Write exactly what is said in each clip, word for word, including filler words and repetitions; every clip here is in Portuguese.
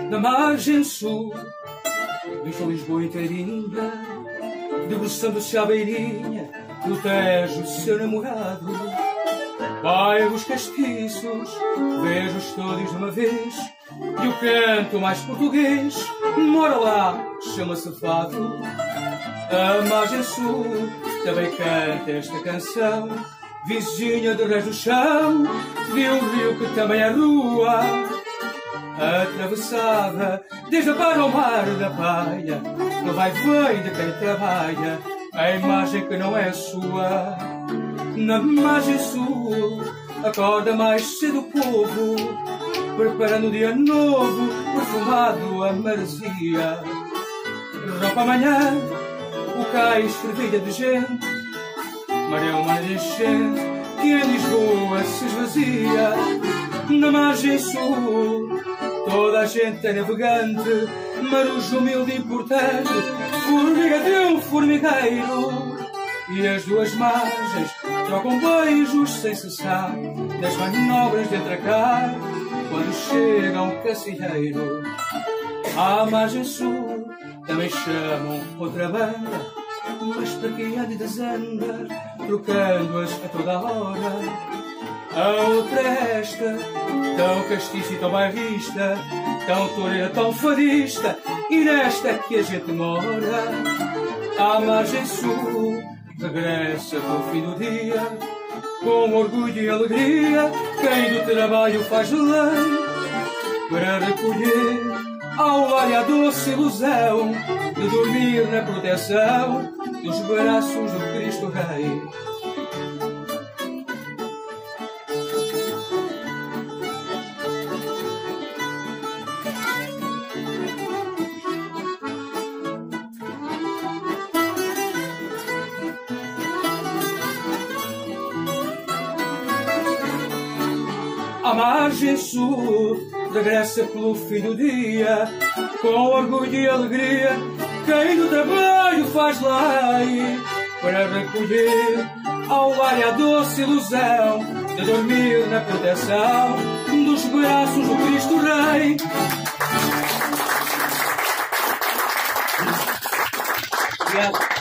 da margem sul, visto Lisboa inteirinha, debruçando-se à beirinha do Tejo, seu namorado. Bairros castiços, vejo-os todos de uma vez, e o canto mais português mora lá, chama-se fado. A margem sul também canta esta canção, vizinha de Reis do Chão, viu o rio que também é rua, atravessada desde para o mar da Paia, no vai-vem de quem trabalha, a imagem que não é sua. Na margem sul acorda mais cedo o povo, preparando o dia novo, perfumado a maresia. Rompa amanhã o cais fervilha de gente, maré uma de enchente que em Lisboa se esvazia. Na margem sul toda a gente é navegante, marujo humilde e importante, formiga de um formigueiro, e as duas margens trocam beijos sem cessar nas manobras de atracar quando chega um cacilheiro. À margem sul também chamam outra banda, mas para quem há de desandar, trocando-as a toda a hora. A outra é esta, tão castiça e tão bairrista, tão toureira, tão fadista, e nesta que a gente mora. À margem sul regressa com o fim do dia, com orgulho e alegria, quem do trabalho faz lei, para recolher ao lar e a doce ilusão de dormir na proteção dos braços do Cristo Rei. A margem sul regressa pelo fim do dia, com orgulho e alegria, quem do trabalho faz lei, para recolher ao lar e a doce ilusão de dormir na proteção dos braços do Cristo Rei.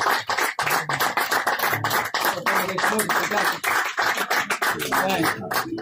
Obrigado.